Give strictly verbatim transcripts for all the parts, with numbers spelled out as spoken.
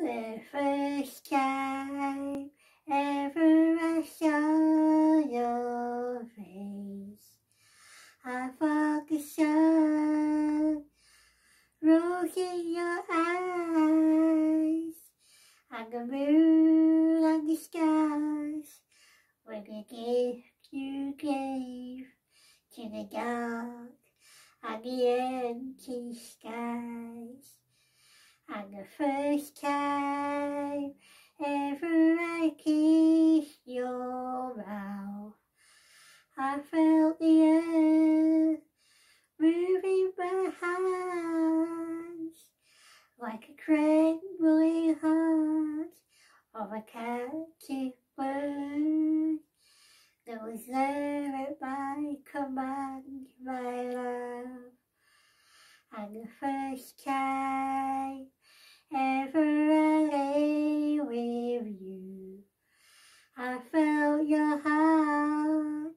The first time ever I saw your face, I thought the sun rose in your eyes, and the moon and the stars were the gift you gave to the dark and the empty skies. And the first time ever I kissed your mouth, I felt the earth moving my hands like a trembling heart of a captive bird that was there at my command, my love. And the first time ever I lay with you, I felt your heart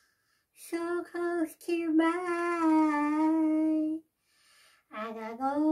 so close to mine, and I know